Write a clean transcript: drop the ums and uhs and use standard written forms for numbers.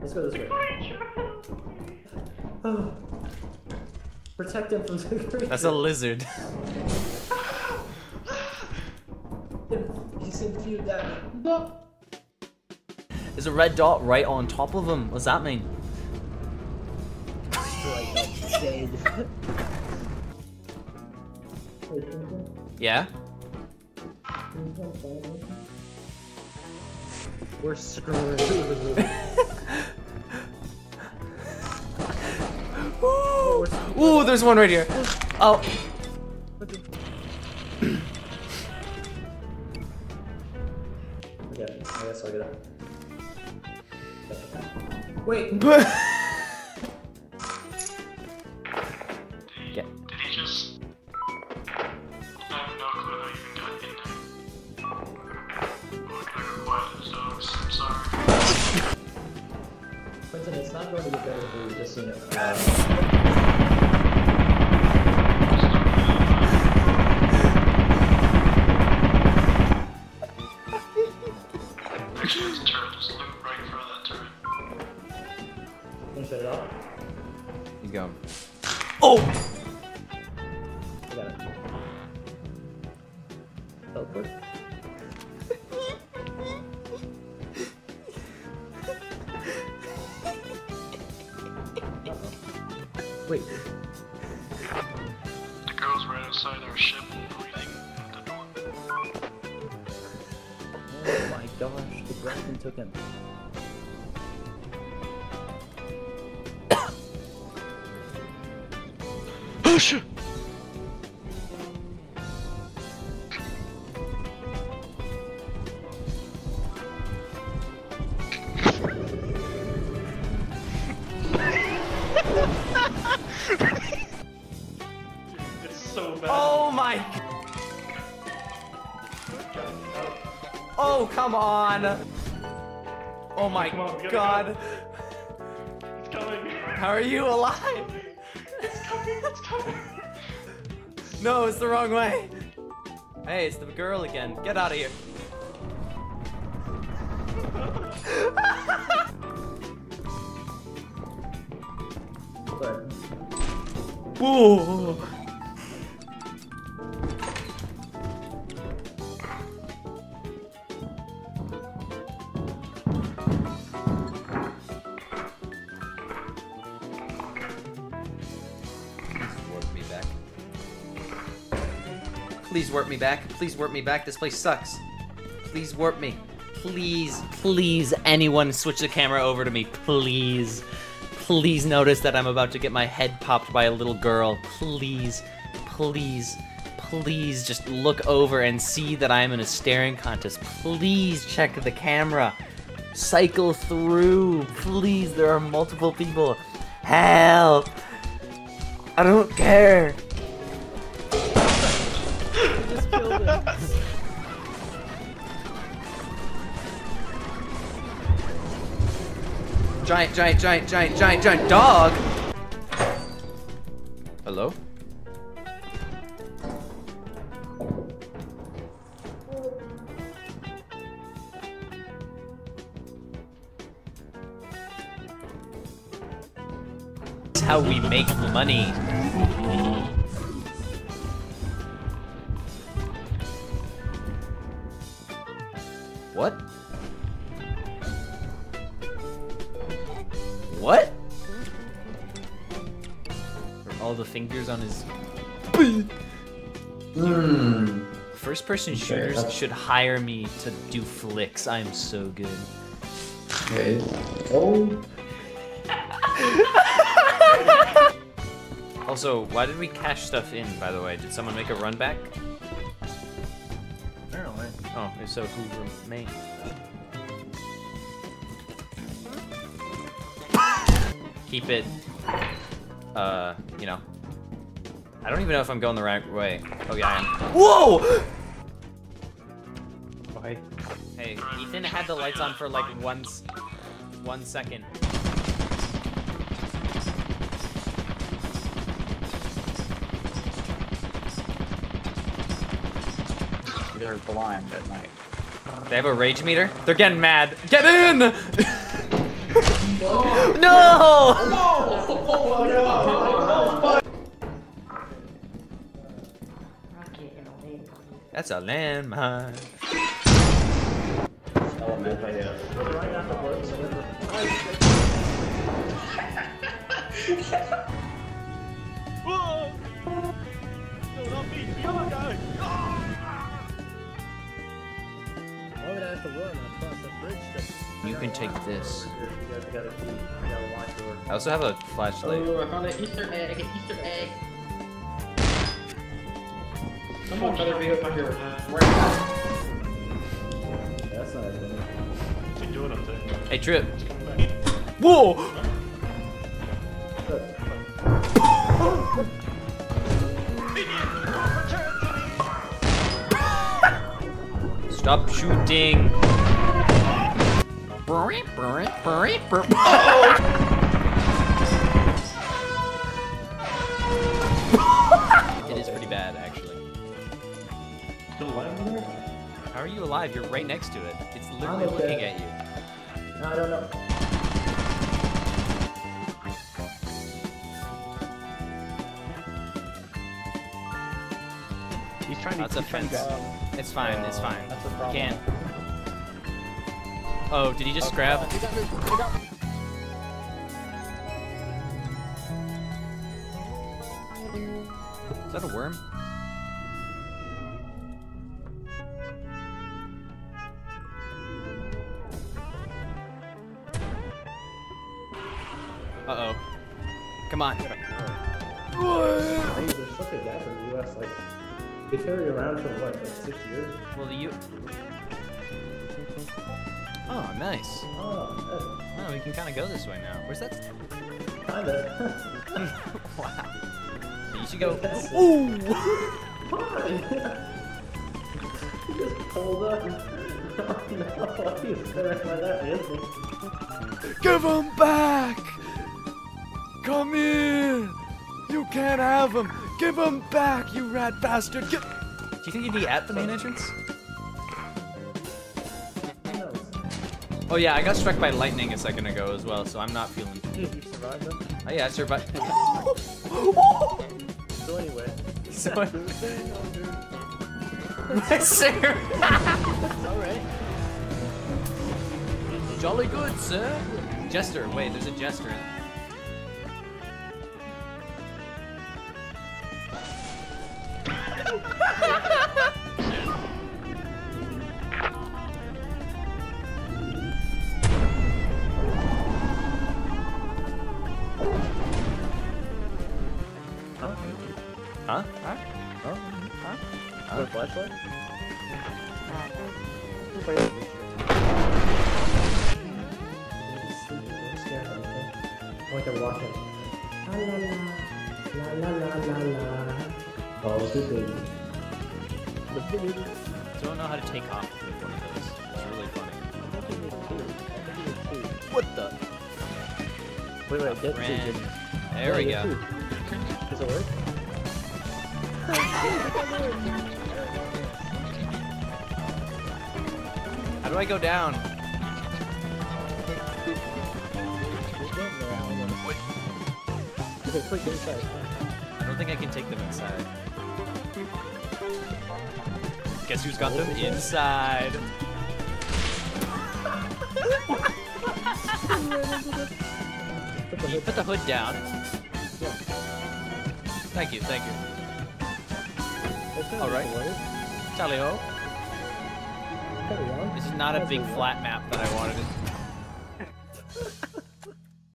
Let's go this way. Oh. Protect him from the creature. That's a lizard. He's infused that. There's a red dot right on top of him. What's that mean? Dead. Yeah? We're screwed. Ooh, there's one right here. Oh. Okay, I guess I'll get it. Wait. Get. Did he just... I have no clue how you even got in there. Look, I got quiet as dogs. I'm sorry. Quentin, it's not going to get better for you, just so you know. Actually, there's a turret. Just look right in front of that turret. Can you shut it off? He's going. Oh! I got it. Teleport. Wait. The girl's right outside our ship, breathing at the door. Oh my gosh, the Grafton took him. Oh shit! It's so bad. Oh my. Oh, come on. Oh my Come on, we gotta god. It's coming. How are you alive? It's coming. It's coming. No, it's the wrong way. Hey, it's the girl again. Get out of here. But Ooh. Please warp me back. Please warp me back. This place sucks. Please warp me. Please, please, anyone switch the camera over to me. Please. Please notice that I'm about to get my head popped by a little girl. Please, please, please just look over and see that I'm in a staring contest. Please check the camera. Cycle through. Please, there are multiple people. Help. I don't care. just killed him. Giant dog! Hello? That's how we make money. What? What? Are all the fingers on his... First person shooters should hire me to do flicks. I'm so good. Okay. Oh. Also, why did we cash stuff in, by the way? Did someone make a run back? Apparently. Oh, if so, who remained? Keep it, you know. I don't even know if I'm going the right way. Oh yeah, I am. Whoa! Why? Hey, Ethan had the lights on for like 1 second. They're blind at night. They have a rage meter? They're getting mad. Get in! That's a landmine. Right afterwards, Why would I have to run across that bridge? You can take this. you gotta lock your. I also have a flashlight. Oh, I found an Easter egg, an Easter egg. Someone better be up here right now. That's not as good. What's he doing up there? Hey, Trip. Whoa! Stop shooting. It is pretty bad, actually. Still alive in there? How are you alive? You're right next to it. It's literally I'm okay. looking at you. I don't know. He's trying to. That's a he's trying fence. to- It's fine, it's fine. That's a problem. Can't. Oh, did he just grab? He got me, he got me. Is that a worm? Uh-oh. Come on. Hey, there's such a gap in the US. Like, they carry around for what, like 6 years? Well, you... Oh, nice. Oh, Oh, we can kind of go this way now. Where's that? kinda. Wow. You should go... That's- Ooh! Why? He just pulled up. Oh no, he's staring like that, isn't he? Give him back! Come here! You can't have him! Give him back, you rat bastard! Do you think he'd be at the main entrance? Who knows? Oh yeah, I got struck by lightning a second ago as well, so I'm not feeling... Dude, you survived them. Oh yeah, I survived. So anyway. So... Tuesday, oh, dude. Sir! Alright. Jolly good, sir! Jester, wait, there's a jester in Huh? Huh? Huh? Oh, huh? Huh? Is there a flashlight? Like I'm watching. La la la, la la la la. Oh, the baby. The baby. Don't know how to take off with one of those. It's really funny. I think we need two. What the? Wait, get two. Ran. Jimmy. There we Yeah, go. get two. Does it work? How do I go down? Okay, click inside. I don't think I can take them inside. Guess who's got them inside? Can you put the hood down? Thank you, thank you. All right. Tally ho. This is not a big flat map that I wanted it.